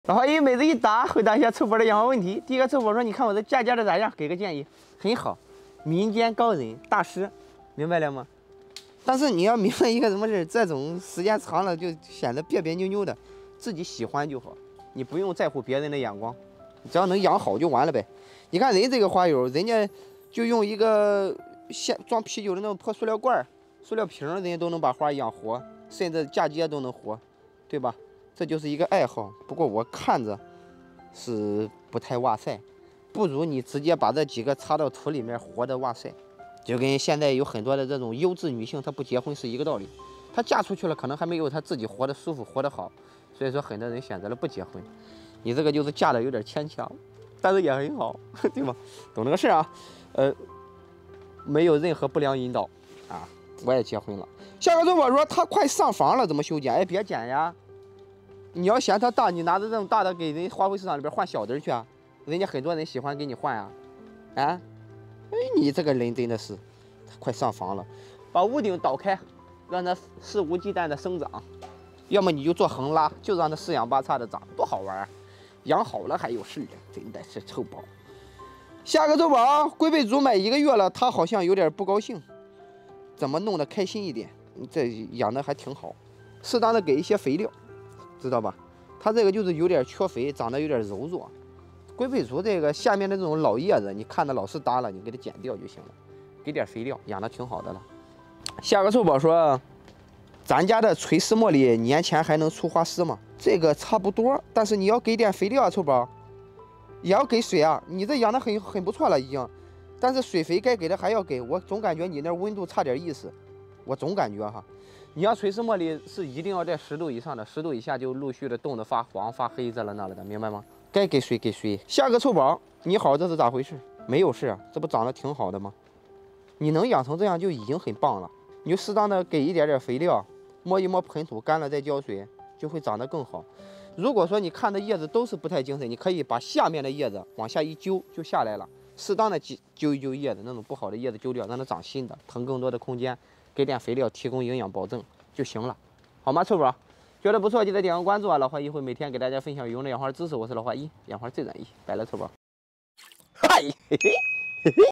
老花姨每次一答，回答一下臭宝的养花问题。第一个臭宝说：“你看我的架架的咋样？给个建议。”很好，民间高人大师，明白了吗？但是你要明白一个什么事，这种时间长了就显得别别扭扭的，自己喜欢就好，你不用在乎别人的眼光，只要能养好就完了呗。你看人这个花友，人家就用一个装啤酒的那种破塑料罐、塑料瓶，人家都能把花养活，甚至嫁接都能活，对吧？这就是一个爱好。不过我看着是不太哇塞，不如你直接把这几个插到土里面活的哇塞。就跟现在有很多的这种优质女性，她不结婚是一个道理。她嫁出去了，可能还没有她自己活得舒服、活得好，所以说很多人选择了不结婚。你这个就是嫁的有点牵强，但是也很好，对吧？懂这个事啊？没有任何不良引导啊。我也结婚了。下个周我说他快上房了，怎么修剪？哎，别剪呀！你要嫌它大，你拿着这种大的给人花卉市场里边换小的去啊，人家很多人喜欢给你换啊。啊？哎，你这个人真的是，快上房了，把屋顶倒开，让它肆无忌惮的生长，要么你就做横拉，就让它四仰八叉的长，多好玩啊！养好了还有事，真的是臭宝。下个周宝，龟背竹买1个月了，他好像有点不高兴，怎么弄得开心一点？这养的还挺好，适当的给一些肥料，知道吧？它这个就是有点缺肥，长得有点柔弱。龟背竹这个下面的这种老叶子，你看着老是耷了，你给它剪掉就行了，给点肥料，养的挺好的了。下个臭宝说，咱家的垂丝茉莉年前还能出花丝吗？这个差不多，但是你要给点肥料啊，臭宝，也要给水啊。你这养的很不错了已经，但是水肥该给的还要给。我总感觉你那温度差点意思，我总感觉哈。你要垂丝茉莉是一定要在10度以上的，10度以下就陆续的冻得发黄发黑这了那了的，明白吗？该给水给水。下个臭宝，你好，这是咋回事？没有事啊，这不长得挺好的吗？你能养成这样就已经很棒了。你就适当的给一点肥料，摸一摸盆土，干了再浇水，就会长得更好。如果说你看的叶子都是不太精神，你可以把下面的叶子往下一揪就下来了，适当的揪一揪叶子，那种不好的叶子揪掉，让它长新的，腾更多的空间，给点肥料，提供营养保证就行了，好吗，臭宝？觉得不错，记得点个关注啊！老花姨会每天给大家分享有用的养花知识，我是老花姨，养花最专一，拜了，臭宝。嗨，嘿嘿嘿嘿。